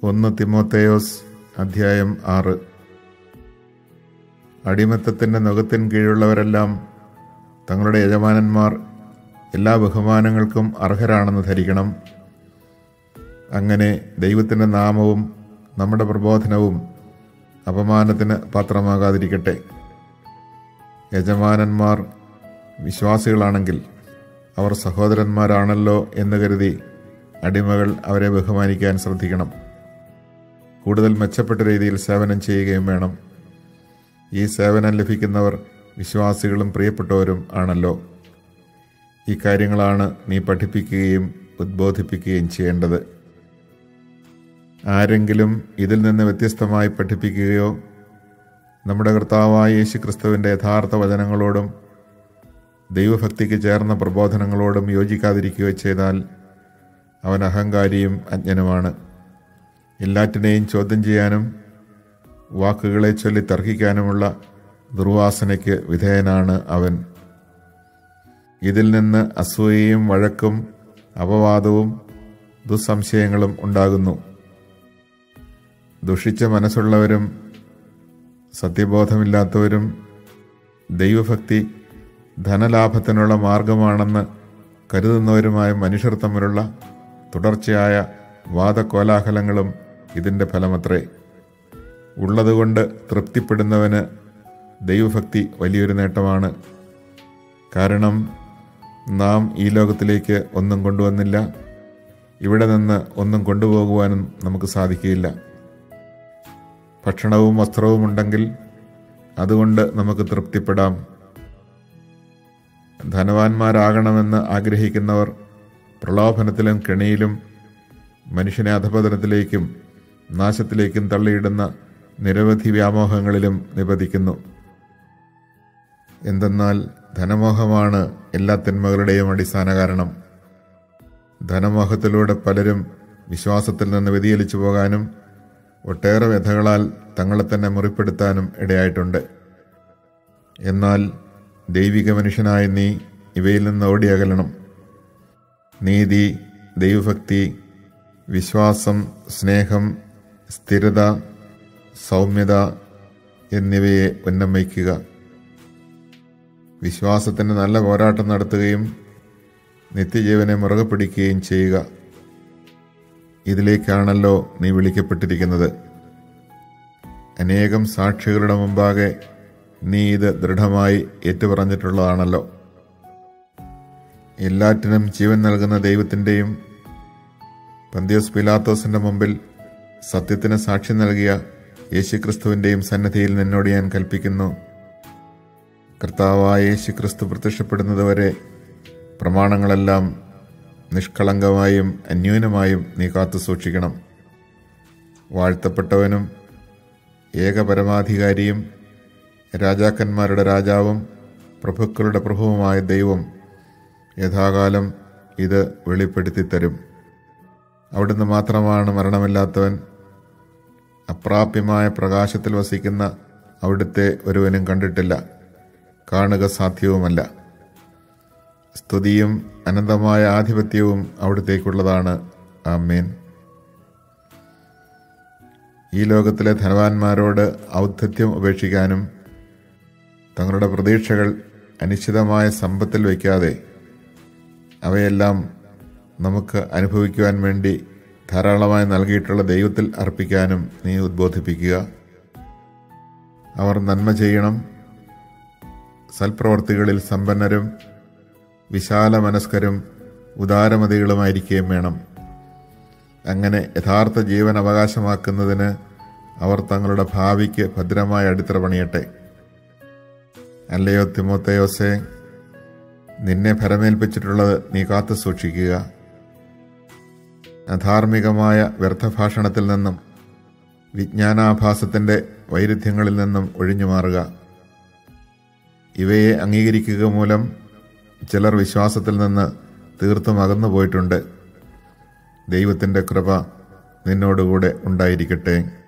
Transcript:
1 തിമോത്തേയോസ് അധ്യായം 6. അടിമത്തത്തിൻ്റെ നുകത്തിൻ കീഴുള്ളവരെല്ലാം തങ്ങളുടെ യജമാനന്മാർ എല്ലാ ബഹുമാനങ്ങൾക്കും അർഹരാണെന്ന് ധരിക്കണം. അങ്ങനെ ദൈവത്തിൻ്റെ നാമവും നമ്മുടെ പ്രബോധനവും അപമാനത്തിന് പാത്രമാകാതിരിക്കട്ടെ. യജമാനന്മാർ വിശ്വാസികളാണെങ്കിൽ അവർ സഹോദരന്മാരാണല്ലോ എന്ന് കരുതി അടിമകൾ അവരെ ബഹുമാനിക്കാൻ ശ്രദ്ധിക്കണം. കൂടുതൽ മെച്ചപ്പെട്ട രീതിയിൽ സേവനം ചെയ്യുകയും വേണം. ഈ സേവനം ലഭിക്കുന്നവർ വിശ്വാസികളും പ്രിയപ്പെട്ടവരും ആണല്ലോ. ഈ കാര്യങ്ങളാണ് നീ പഠിപ്പിക്കുകയും ഉദ്ബോധിപ്പിക്കുകയും ചെയ്യേണ്ടത്. ആരെങ്കിലും ഇതിൽ നിന്ന് വ്യത്യസ്തമായി പഠിപ്പിക്കുകയോ നമ്മുടെ കർത്താവായ യേശുക്രിസ്തുവിൻ്റെ യഥാർത്ഥ വചനങ്ങളോടും ദൈവഭക്തിക്ക് ചേർന്ന പ്രബോധനങ്ങളോടും യോജിക്കാതിരിക്കുകയോ ചെയ്താൽ അവൻ അഹങ്കാരിയും അജ്ഞനുമാണ്. എല്ലാറ്റിനെയും ചോദ്യം ചെയ്യാനും വാക്കുകളെ ചൊല്ലി തർക്കിക്കാനുമുള്ള ദുർവാസനയ്ക്ക് വിധേയനാണ് അവൻ. ഇതിൽ നിന്ന് അസൂയയും വഴക്കും അപവാദവും ദുസ്സംശയങ്ങളും ഉണ്ടാകുന്നു. ദുഷിച്ച മനസ്സുള്ളവരും സത്യബോധമില്ലാത്തവരും ദൈവഭക്തി ധനലാഭത്തിനുള്ള മാർഗമാണെന്ന് കരുതുന്നവരുമായ മനുഷ്യർ തമ്മിലുള്ള തുടർച്ചയായ വാദകോലാഹലങ്ങളും ഇതിൻ്റെ ഫലമത്രേ. ഉള്ളതുകൊണ്ട് തൃപ്തിപ്പെടുന്നവന് ദൈവഭക്തി വലിയൊരു നേട്ടമാണ്. കാരണം നാം ഈ ലോകത്തിലേക്ക് ഒന്നും കൊണ്ടുവന്നില്ല, ഇവിടെ നിന്ന് ഒന്നും കൊണ്ടുപോകുവാനും നമുക്ക് സാധിക്കുകയില്ല. ഭക്ഷണവും വസ്ത്രവും ഉണ്ടെങ്കിൽ അതുകൊണ്ട് നമുക്ക് തൃപ്തിപ്പെടാം. ധനവാന്മാരാകണമെന്ന് ആഗ്രഹിക്കുന്നവർ പ്രലോഭനത്തിലും കെണിയിലും മനുഷ്യനെ അധപതനത്തിലേക്കും നാശത്തിലേക്കും തള്ളിയിടുന്ന നിരവധി വ്യാമോഹങ്ങളിലും നിപതിക്കുന്നു. എന്തെന്നാൽ ധനമോഹമാണ് എല്ലാ തിന്മകളുടെയും അടിസ്ഥാന കാരണം. ധനമോഹത്തിലൂടെ പലരും വിശ്വാസത്തിൽ നിന്ന് വ്യതിചലിച്ചു പോകാനും ഒട്ടേറെ വ്യഥകളാൽ തങ്ങളെ തന്നെ മുറിപ്പെടുത്താനും ഇടയായിട്ടുണ്ട്. എന്നാൽ ദൈവിക മനുഷ്യനായ നീ ഇവയിൽ നിന്ന് ഓടിയകലണം. നീതി, ദൈവഭക്തി, വിശ്വാസം, സ്നേഹം, സ്ഥിരത, സൗമ്യത എന്നിവയെ ഉന്നം വയ്ക്കുക. വിശ്വാസത്തിന് നല്ല പോരാട്ടം നടത്തുകയും നിത്യജീവനെ മുറുകെ പിടിക്കുകയും ചെയ്യുക. ഇതിലേക്കാണല്ലോ നീ വിളിക്കപ്പെട്ടിരിക്കുന്നത്. അനേകം സാക്ഷികളുടെ മുമ്പാകെ നീ ഇത് ദൃഢമായി ഏറ്റുപറഞ്ഞിട്ടുള്ളതാണല്ലോ. എല്ലാറ്റിനും ജീവൻ നൽകുന്ന ദൈവത്തിൻ്റെയും പന്തിയോസ് പിലാത്തോസിൻ്റെ മുമ്പിൽ സത്യത്തിന് സാക്ഷി നൽകിയ യേശുക്രിസ്തുവിൻ്റെയും സന്നിധിയിൽ നിന്നോട് ഞാൻ കൽപ്പിക്കുന്നു, കർത്താവായ യേശുക്രിസ്തു പ്രത്യക്ഷപ്പെടുന്നതുവരെ പ്രമാണങ്ങളെല്ലാം നിഷ്കളങ്കമായും അന്യൂനമായും നീ കാത്തു സൂക്ഷിക്കണം. വാഴ്ത്തപ്പെട്ടവനും ഏകപരമാധികാരിയും രാജാക്കന്മാരുടെ രാജാവും പ്രഭുക്കളുടെ പ്രഭുവുമായ ദൈവം യഥാകാലം ഇത് വെളിപ്പെടുത്തി തരും. അവിടുന്ന് മാത്രമാണ് മരണമില്ലാത്തവൻ. അപ്രാപ്യമായ പ്രകാശത്തിൽ വസിക്കുന്ന അവിടുത്തെ ഒരുവനും കണ്ടിട്ടില്ല, കാണുക സാധ്യവുമല്ല. സ്തുതിയും അനന്തമായ ആധിപത്യവും അവിടുത്തേക്കുള്ളതാണ്. ആമേൻ. ഈ ലോകത്തിലെ ധനവാന്മാരോട് ഔദ്ധത്യം ഉപേക്ഷിക്കാനും തങ്ങളുടെ പ്രതീക്ഷകൾ അനിശ്ചിതമായ സമ്പത്തിൽ വയ്ക്കാതെ അവയെല്ലാം നമുക്ക് അനുഭവിക്കുവാൻ വേണ്ടി ധാരാളമായി നൽകിയിട്ടുള്ള ദൈവത്തിൽ അർപ്പിക്കാനും നീ ഉദ്ബോധിപ്പിക്കുക. അവർ നന്മ ചെയ്യണം, സൽപ്രവർത്തികളിൽ സമ്പന്നരും വിശാല മനസ്കരും ഉദാരമതികളുമായിരിക്കുകയും വേണം. അങ്ങനെ യഥാർത്ഥ ജീവൻ അവകാശമാക്കുന്നതിന് അവർ തങ്ങളുടെ ഭാവിക്ക് ഭദ്രമായ അടിത്തറ പണിയട്ടെ. അല്ലയോ തിമോത്തേയോസേ, നിന്നെ ഭരമേൽപ്പിച്ചിട്ടുള്ളത് നീ കാത്തു സൂക്ഷിക്കുക. അധാർമികമായ വ്യർത്ഥഭാഷണത്തിൽ നിന്നും വിജ്ഞാനാഭാസത്തിൻ്റെ വൈരുദ്ധ്യങ്ങളിൽ നിന്നും ഒഴിഞ്ഞു മാറുക. ഇവയെ അംഗീകരിക്കുക മൂലം ചിലർ വിശ്വാസത്തിൽ നിന്ന് തീർത്തും അകന്നു പോയിട്ടുണ്ട്. ദൈവത്തിൻ്റെ കൃപ നിന്നോടുകൂടെ ഉണ്ടായിരിക്കട്ടെ.